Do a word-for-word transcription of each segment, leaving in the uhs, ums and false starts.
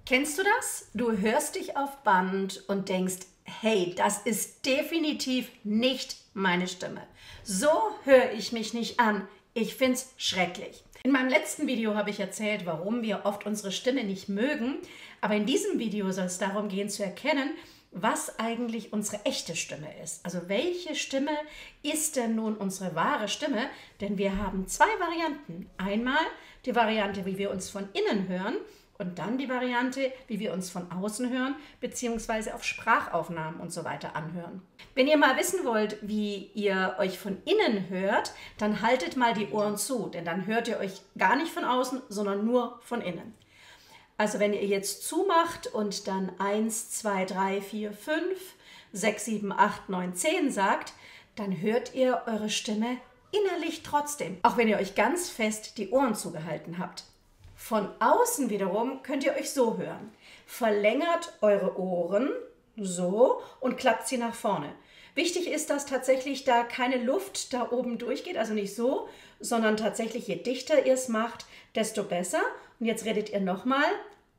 Kennst du das? Du hörst dich auf Band und denkst, hey, das ist definitiv nicht meine Stimme. So höre ich mich nicht an. Ich find's schrecklich. In meinem letzten Video habe ich erzählt, warum wir oft unsere Stimme nicht mögen. Aber in diesem Video soll es darum gehen zu erkennen, was eigentlich unsere echte Stimme ist. Also welche Stimme ist denn nun unsere wahre Stimme? Denn wir haben zwei Varianten. Einmal die Variante, wie wir uns von innen hören, und dann die Variante, wie wir uns von außen hören, beziehungsweise auf Sprachaufnahmen und so weiter anhören. Wenn ihr mal wissen wollt, wie ihr euch von innen hört, dann haltet mal die Ohren zu, denn dann hört ihr euch gar nicht von außen, sondern nur von innen. Also wenn ihr jetzt zumacht und dann eins, zwei, drei, vier, fünf, sechs, sieben, acht, neun, zehn sagt, dann hört ihr eure Stimme innerlich trotzdem, auch wenn ihr euch ganz fest die Ohren zugehalten habt. Von außen wiederum könnt ihr euch so hören. Verlängert eure Ohren so und klappt sie nach vorne. Wichtig ist, dass tatsächlich da keine Luft da oben durchgeht, also nicht so, sondern tatsächlich je dichter ihr es macht, desto besser. Und jetzt redet ihr nochmal.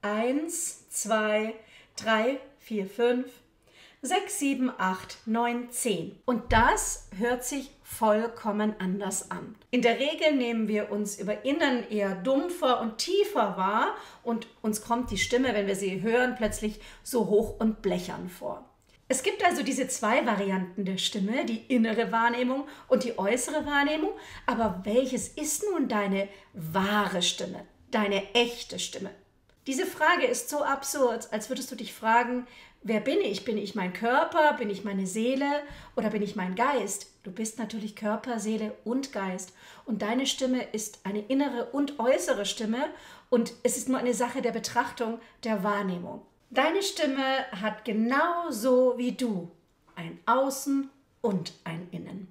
Eins, zwei, drei, vier, fünf, sechs, sieben, acht, neun, zehn. Und das hört sich vollkommen anders an. In der Regel nehmen wir uns über innen eher dumpfer und tiefer wahr und uns kommt die Stimme, wenn wir sie hören, plötzlich so hoch und blechern vor. Es gibt also diese zwei Varianten der Stimme, die innere Wahrnehmung und die äußere Wahrnehmung. Aber welches ist nun deine wahre Stimme, deine echte Stimme? Diese Frage ist so absurd, als würdest du dich fragen, wer bin ich? Bin ich mein Körper? Bin ich meine Seele? Oder bin ich mein Geist? Du bist natürlich Körper, Seele und Geist. Und deine Stimme ist eine innere und äußere Stimme. Und es ist nur eine Sache der Betrachtung, der Wahrnehmung. Deine Stimme hat genauso wie du ein Außen und ein Innen.